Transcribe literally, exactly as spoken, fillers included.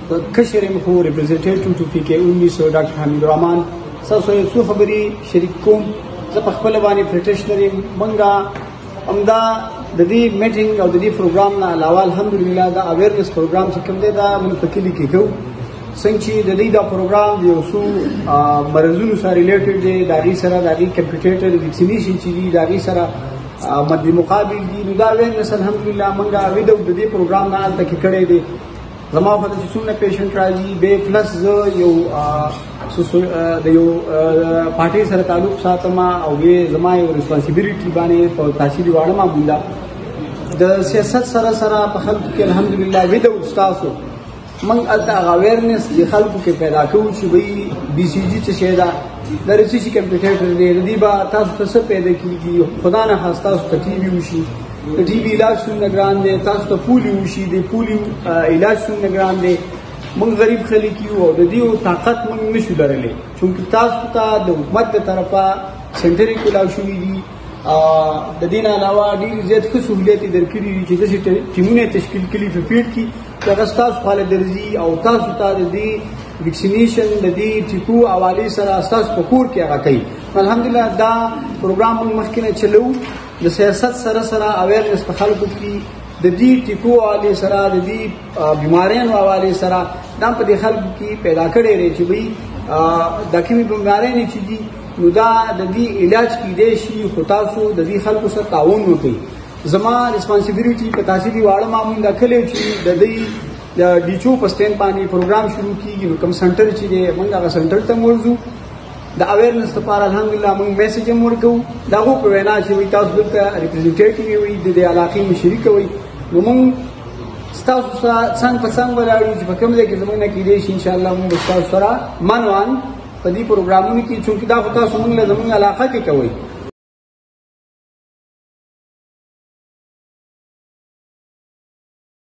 کشر مخو ریپرزنټیټیو ټو پی کې انیس ډاکټر حمید الرحمن تاسو یې څو خبرې شریک کوم. زه په خپل باندې پریکټیشنر یم. موږ همدا د دې میټینګ او د دې پروګرام نه علاوه الحمدلله دا اویرنس پروګرام چې کوم دی دا موږ په کلي کې کوو. څنګه چې د دې دا پروګرام د یو څو مرضونو سره ریلیټډ دی، د هغې سره د هغې کمپیوټیټر ویکسینیشن چې دي د هغې سره مد مقابل دي، نو دا اویرنس الحمدلله موږ ویډیو د دې پروګرام نه هلته کې کړی دی. زما په چې څومره پیشنټ راځي بې پلس زه یو د یو پارټۍ سره تعلق ساتم او بې زما یو ریسپانسیبیلیټي باندې په تحصیلي واړه معموله د سیاست سره سره په خلکو کې الحمدلله ویډیو ستاسو موږ هلته هغه اویرنس د خلکو کې پیدا کوو چې وایي بي سی جي څه شی ده، د رسیسي کمپیوټیټر دی، د دې به تاسو ته څه پیدا کېږي. خدا نه خاص تاسو ته ټي وي وشي، د ټي وي علاج څومره ګران دی، تاسو ته پولیو وشي، د پولیو علاج څومره ګران دی. موږ غریب خلک یو او د دې طاقت موږ نشو لرلی، چونکې تاسو ته د حکومت د طرفه سنټري کولاو شوي دي. د دې نه علاوه ډېرې زیات ښه سهولیت یې درکړي دي چې داسې ټیمونه یې تشکیل کړي په فیلډ کې چې هغه ستاسو خواله درځي او تاسو ته د دې ویکسینیشن د دې ټیکو حوالې سره ستاسو په کور کې هغه کوي. الحمدلله دا پروګرام موږ مخکې نه چلوو. د سیاست سره سره اویرنس په خلکو کې د دې ټیکو حوالې سره د دې بیماریانو حوالې سره دا په دې خلکو کې پیدا کړی دی چې وایي دا کومې بیماریانې چې دي نو دا د دې علاج کیدای شي، خو تاسو د دې خلکو سره تعاون وکړئ. زما ریسپانسیبیلیټي په تحصیلي واړه معمول دا کلی چې د دې د ډیچو په سټینډ باندې پروګرام شروع کېږي نو کوم سنټر چې دی موږ هغه سنټر ته ورځو د اویرنس لپاره. الحمدلله موږ میسج هم ورکوو د هغو په وینا چې وایي تاسو دلته ریپرزنټیټیو وي د دې علاقې مشري کوئ، نو موږ ستاسو سره څنګ په څنګ ولاړ یو چې په کوم ځای کې زموږ نه کېدای شي انشاءالله موږ به ستاسو سره منوان په دې پروګرامونو کې، چونکې دا خو تاسو موږ له زموږ علاقه کې کوئ